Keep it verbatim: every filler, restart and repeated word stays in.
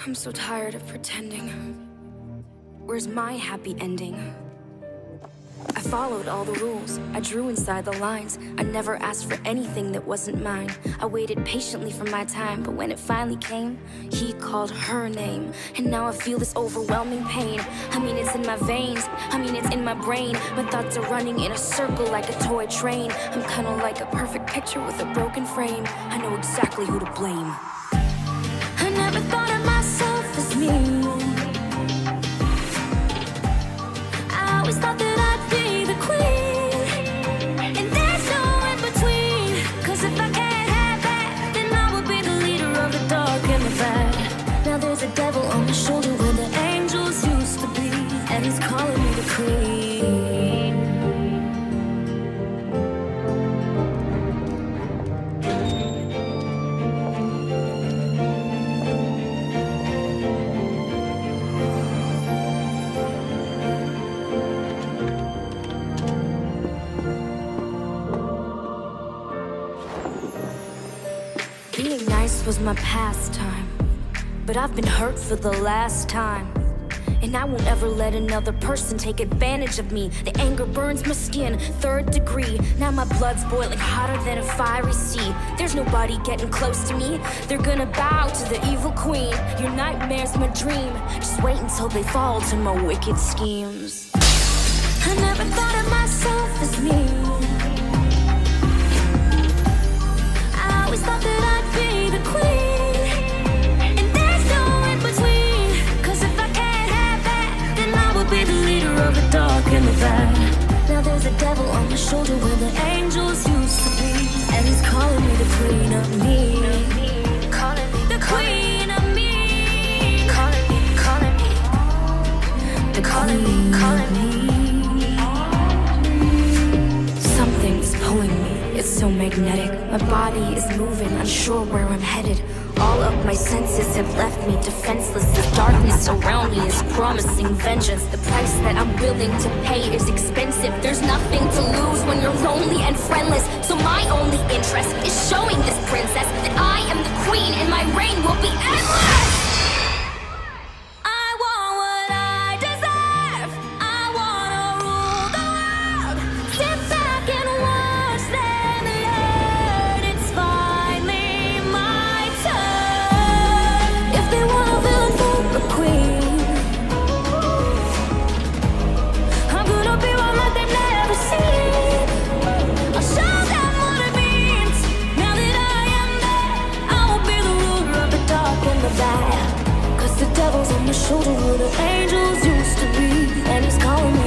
I'm so tired of pretending. Where's my happy ending? I followed all the rules, I drew inside the lines. I never asked for anything that wasn't mine. I waited patiently for my time, but when it finally came, he called her name. And now I feel this overwhelming pain. I mean, it's in my veins, I mean, it's in my brain. My thoughts are running in a circle like a toy train. I'm kinda like a perfect picture with a broken frame. I know exactly who to blame. I never thought of myself as me. I always thought that I'd be the queen, and there's no in between. Cause if I can't have that, then I will be the leader of the dark and the bad. Now there's a devil on my shoulder where the angels used to be, and he's calling me the queen. Being nice was my pastime, but I've been hurt for the last time. And I won't ever let another person take advantage of me. The anger burns my skin, third degree. Now my blood's boiling hotter than a fiery sea. There's nobody getting close to me. They're gonna bow to the evil queen. Your nightmare's my dream. Just wait until they fall to my wicked schemes. I never thought of myself as me. I always thought that I'd be the queen, and there's no in between. Cause if I can't have that, then I will be the leader of the dark and the bad. Now there's a devil on my shoulder where the angels used to be, and he's calling me the queen of me. Calling me the queen of me. Calling me, calling me. The calling me, calling me. Something's pulling me. It's so magnetic. My body is moving, unsure where I'm headed. All of my senses have left me defenseless. The darkness around me is promising vengeance. The price that I'm willing to pay is expensive. There's nothing to lose when you're lonely and friendless. So my only interest is showing this princess that I am the queen and my reign will be endless. Cause the devil's on my shoulder where the angels used to be, and he's calling me